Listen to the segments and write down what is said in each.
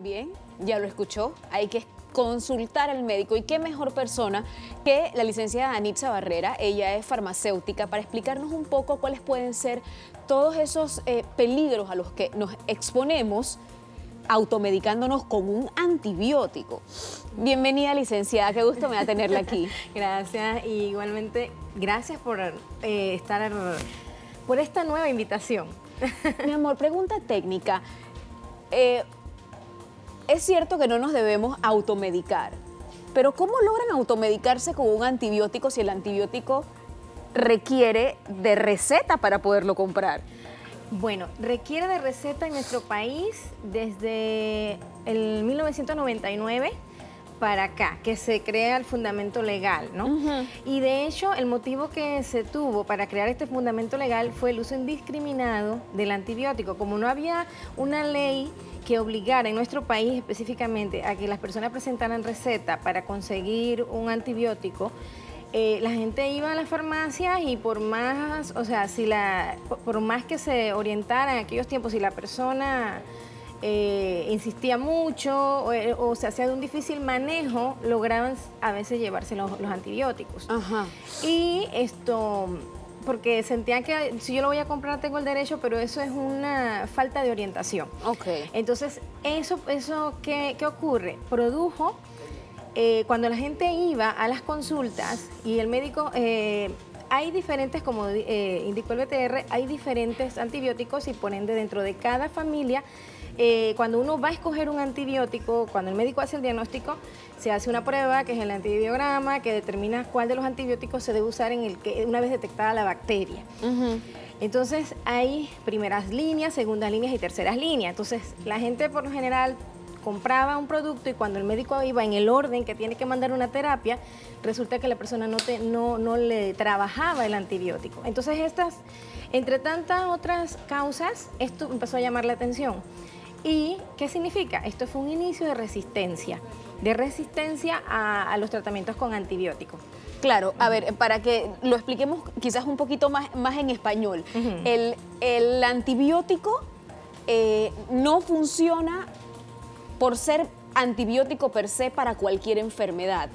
Bien, ya lo escuchó, hay que consultar al médico y qué mejor persona que la licenciada Anitza Barrera. Ella es farmacéutica para explicarnos un poco cuáles pueden ser todos esos peligros a los que nos exponemos automedicándonos con un antibiótico. Bienvenida, licenciada, qué gusto me da tenerla aquí. Gracias, y igualmente gracias por por esta nueva invitación. Mi amor, pregunta técnica. Es cierto que no nos debemos automedicar, pero ¿cómo logran automedicarse con un antibiótico si el antibiótico requiere de receta para poderlo comprar? Bueno, requiere de receta en nuestro país desde el 1999 para acá, que se crea el fundamento legal, ¿no? Y de hecho, el motivo que se tuvo para crear este fundamento legal fue el uso indiscriminado del antibiótico. Como no había una ley que obligara en nuestro país específicamente a que las personas presentaran receta para conseguir un antibiótico, la gente iba a las farmacias y por más, o sea, por más que se orientara en aquellos tiempos, si la persona insistía mucho o se hacía de un difícil manejo, lograban a veces llevarse los antibióticos. Ajá. Y esto, porque sentían que si yo lo voy a comprar tengo el derecho, pero eso es una falta de orientación. Okay. Entonces, eso ¿qué ocurre? Produjo, cuando la gente iba a las consultas y el médico... hay diferentes, como indicó el BTR, hay diferentes antibióticos y por ende dentro de cada familia, cuando uno va a escoger un antibiótico, cuando el médico hace el diagnóstico, se hace una prueba que es el antibiograma que determina cuál de los antibióticos se debe usar una vez detectada la bacteria. Entonces hay primeras líneas, segundas líneas y terceras líneas. Entonces la gente por lo general compraba un producto y cuando el médico iba en el orden que tiene que mandar una terapia, resulta que la persona no le trabajaba el antibiótico. Entonces entre tantas otras causas, esto empezó a llamar la atención. ¿Y qué significa? Esto fue un inicio de resistencia a los tratamientos con antibióticos. Claro, a ver, para que lo expliquemos quizás un poquito más en español. El antibiótico no funciona por ser antibiótico per se para cualquier enfermedad.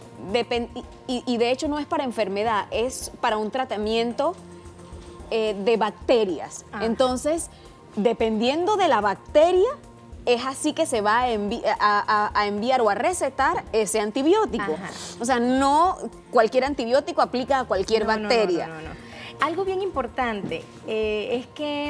Y de hecho no es para enfermedad, es para un tratamiento de bacterias. Ajá. Entonces, dependiendo de la bacteria, es así que se va a enviar o a recetar ese antibiótico. Ajá. O sea, no cualquier antibiótico aplica a cualquier bacteria. No. Algo bien importante es que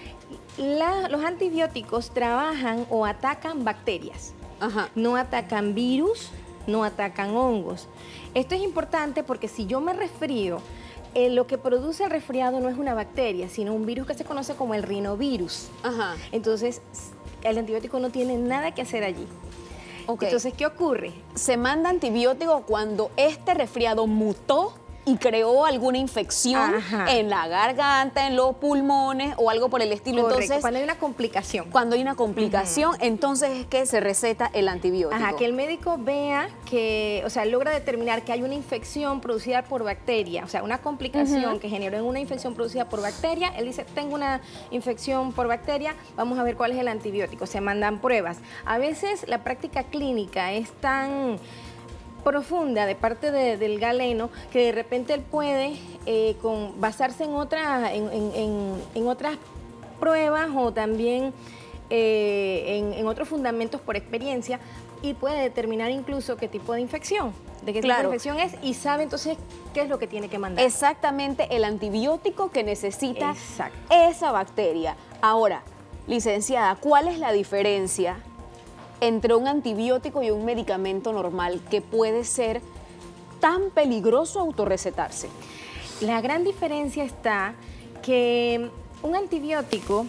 los antibióticos trabajan o atacan bacterias. Ajá. No atacan virus, no atacan hongos. Esto es importante porque si yo me resfrío, lo que produce el resfriado no es una bacteria, sino un virus que se conoce como el rinovirus. Ajá. Entonces, el antibiótico no tiene nada que hacer allí. Okay. Entonces, ¿qué ocurre? Se manda antibiótico cuando este resfriado mutó y creó alguna infección. Ajá. En la garganta, en los pulmones o algo por el estilo. Correcto. Entonces, cuando hay una complicación. Cuando hay una complicación, entonces es que se receta el antibiótico. Ajá, que el médico vea que, o sea, logra determinar que hay una infección producida por bacteria, o sea, una complicación que generó en una infección producida por bacteria. Él dice, tengo una infección por bacteria, vamos a ver cuál es el antibiótico. Se mandan pruebas. A veces la práctica clínica es tan profunda de parte del galeno que de repente él puede basarse en otras pruebas o también en otros fundamentos por experiencia y puede determinar incluso qué tipo de infección, de qué tipo de infección es y sabe entonces qué es lo que tiene que mandar. Exactamente el antibiótico que necesita esa bacteria. Ahora, licenciada, ¿cuál es la diferencia entre un antibiótico y un medicamento normal que puede ser tan peligroso autorrecetarse? La gran diferencia está que un antibiótico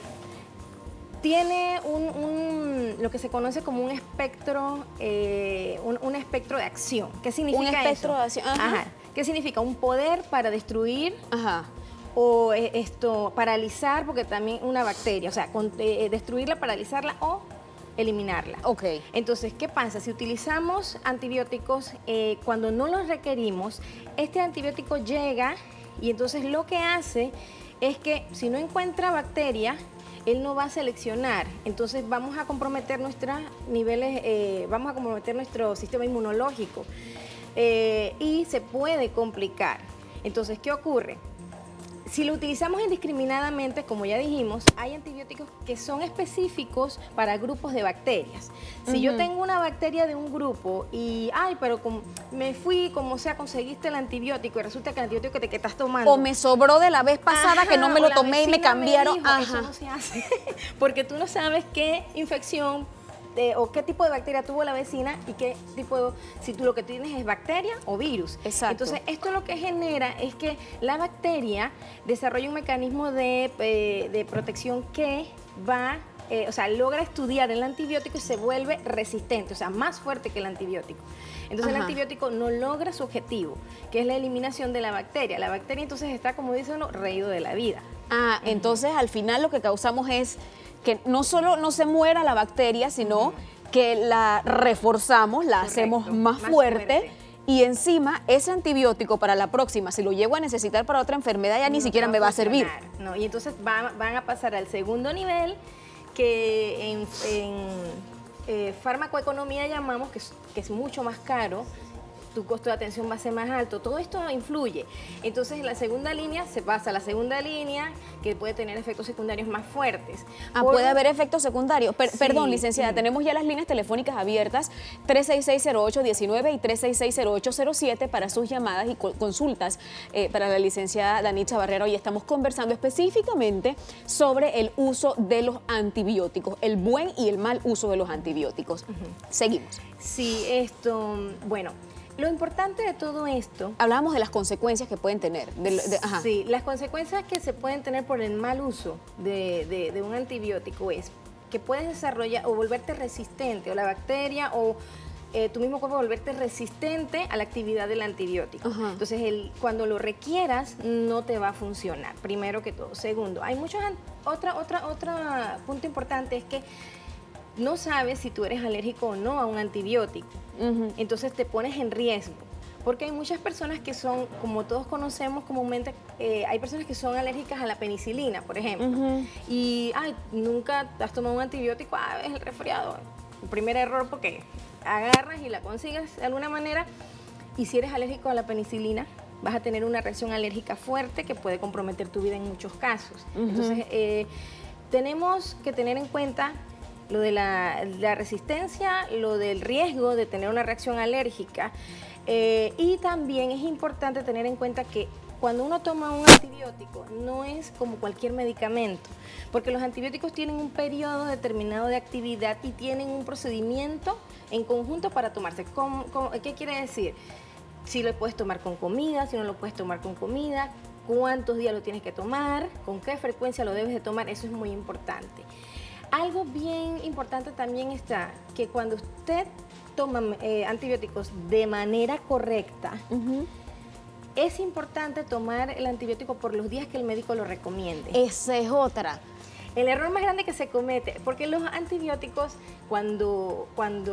tiene lo que se conoce como un espectro, un espectro de acción. ¿Qué significa eso? Un espectro de acción. Ajá. Ajá. ¿Qué significa? Un poder para destruir. Ajá. O paralizar, porque también una bacteria, o sea, destruirla, paralizarla o eliminarla. Ok. Entonces, ¿qué pasa? Si utilizamos antibióticos, cuando no los requerimos, este antibiótico llega y entonces lo que hace es que si no encuentra bacteria, él no va a seleccionar. Entonces vamos a comprometer nuestros niveles, vamos a comprometer nuestro sistema inmunológico y se puede complicar. Entonces, ¿qué ocurre? Si lo utilizamos indiscriminadamente, como ya dijimos, hay antibióticos que son específicos para grupos de bacterias. Si yo tengo una bacteria de un grupo y, pero me fui, como sea, conseguiste el antibiótico y resulta que el antibiótico que estás tomando... O me sobró de la vez pasada que no me lo tomé y me cambiaron. Me dijo, eso no se hace, porque tú no sabes qué infección o qué tipo de bacteria tuvo la vecina y qué tipo si tú lo que tienes es bacteria o virus. Exacto. Entonces, esto lo que genera es que la bacteria desarrolla un mecanismo de protección que va, logra estudiar el antibiótico y se vuelve resistente, o sea, más fuerte que el antibiótico. Entonces, el antibiótico no logra su objetivo, que es la eliminación de la bacteria. La bacteria, entonces, está, como dice uno, reído de la vida. Entonces, al final lo que causamos es que no solo no se muera la bacteria, sino que la reforzamos, la hacemos más fuerte. Y encima, ese antibiótico para la próxima, si lo llego a necesitar para otra enfermedad, ya ni siquiera me va a servir. No, y entonces van a pasar al segundo nivel, que en farmacoeconomía llamamos, que es mucho más caro. Tu costo de atención va a ser más alto, todo esto influye. Entonces, en la segunda línea se pasa a la segunda línea, que puede tener efectos secundarios más fuertes. Puede haber efectos secundarios. Perdón, licenciada, tenemos ya las líneas telefónicas abiertas, 366-0819 y 366-0807 para sus llamadas y consultas para la licenciada Danitza Barrera. Hoy estamos conversando específicamente sobre el uso de los antibióticos, el buen y el mal uso de los antibióticos. Seguimos. Sí, bueno, lo importante de todo esto... Hablábamos de las consecuencias que pueden tener. Sí, las consecuencias que se pueden tener por el mal uso de un antibiótico es que puedes desarrollar o volverte resistente, o la bacteria o tu mismo cuerpo volverte resistente a la actividad del antibiótico. Entonces, cuando lo requieras, no te va a funcionar, primero que todo. Segundo, hay muchos... Otro punto importante es que no sabes si tú eres alérgico o no a un antibiótico. Entonces te pones en riesgo. Porque hay muchas personas que son, como todos conocemos comúnmente, hay personas que son alérgicas a la penicilina, por ejemplo. Y, nunca has tomado un antibiótico, es el resfriado. El primer error, porque agarras y la consigues de alguna manera. Y si eres alérgico a la penicilina, vas a tener una reacción alérgica fuerte que puede comprometer tu vida en muchos casos. Entonces, tenemos que tener en cuenta lo de la resistencia, lo del riesgo de tener una reacción alérgica. Y también es importante tener en cuenta que cuando uno toma un antibiótico no es como cualquier medicamento, porque los antibióticos tienen un periodo determinado de actividad y tienen un procedimiento en conjunto para tomarse. ¿Qué quiere decir? Si lo puedes tomar con comida, si no lo puedes tomar con comida, cuántos días lo tienes que tomar, con qué frecuencia lo debes de tomar, eso es muy importante. Algo bien importante también está que cuando usted toma antibióticos de manera correcta, es importante tomar el antibiótico por los días que el médico lo recomiende. Esa es otra. El error más grande que se comete, porque los antibióticos, cuando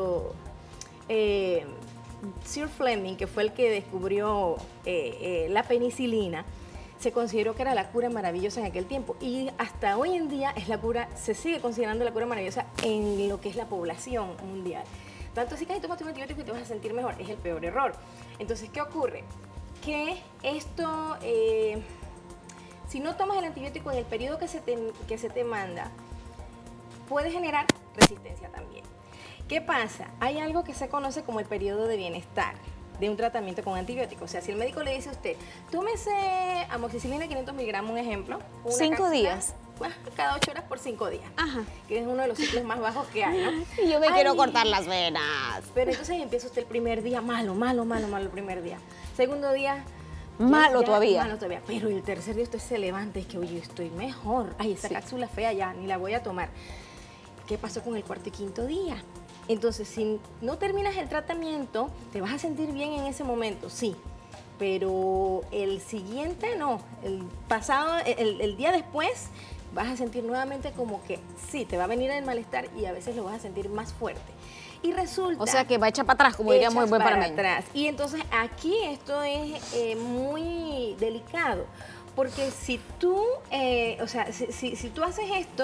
Sir Fleming, que fue el que descubrió la penicilina, se consideró que era la cura maravillosa en aquel tiempo y hasta hoy en día se sigue considerando la cura maravillosa en lo que es la población mundial. Tanto así que si tomas un antibiótico y te vas a sentir mejor, es el peor error. Entonces, ¿qué ocurre? Que esto, si no tomas el antibiótico en el periodo que se te manda, puede generar resistencia también. ¿Qué pasa? Hay algo que se conoce como el periodo de bienestar de un tratamiento con antibióticos. O sea, si el médico le dice a usted, tómese amoxicilina 500 miligramos, un ejemplo. 5 días. Cada 8 horas por 5 días. Que es uno de los ciclos más bajos que hay, ¿no? Y yo me quiero cortar las venas. Pero entonces empieza usted el primer día malo el primer día. Segundo día... Malo todavía. Pero el tercer día usted se levanta y es que, oye, estoy mejor. Ay, esa cápsula fea ya, ni la voy a tomar. ¿Qué pasó con el cuarto y quinto día? Entonces, si no terminas el tratamiento, te vas a sentir bien en ese momento, sí, pero el siguiente no, el día después vas a sentir nuevamente como que sí, te va a venir el malestar y a veces lo vas a sentir más fuerte. Y resulta... O sea, que va a echar para atrás, como diría muy buen panameño. Y entonces aquí esto es muy delicado, porque si tú, si tú haces esto,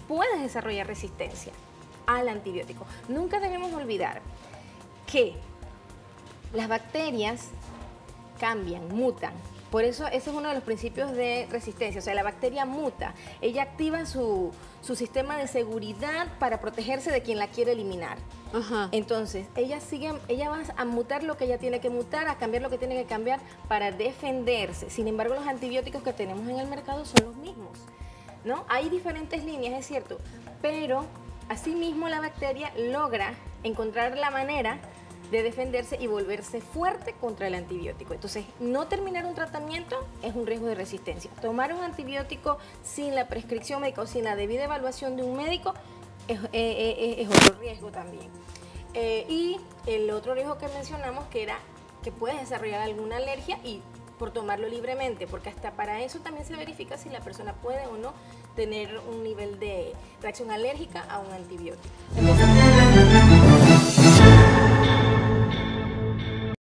puedes desarrollar resistencia al antibiótico. Nunca debemos olvidar que las bacterias cambian, mutan. Por eso ese es uno de los principios de resistencia. O sea, la bacteria muta. Ella activa su sistema de seguridad para protegerse de quien la quiere eliminar. Ajá. Entonces, ella va a mutar lo que ella tiene que mutar, a cambiar lo que tiene que cambiar para defenderse. Sin embargo, los antibióticos que tenemos en el mercado son los mismos, ¿no? Hay diferentes líneas, es cierto, pero asimismo la bacteria logra encontrar la manera de defenderse y volverse fuerte contra el antibiótico. Entonces, no terminar un tratamiento es un riesgo de resistencia. Tomar un antibiótico sin la prescripción médica o sin la debida evaluación de un médico es otro riesgo también. Y el otro riesgo que mencionamos, que era que puedes desarrollar alguna alergia y por tomarlo libremente, porque hasta para eso también se verifica si la persona puede o no tener un nivel de reacción alérgica a un antibiótico.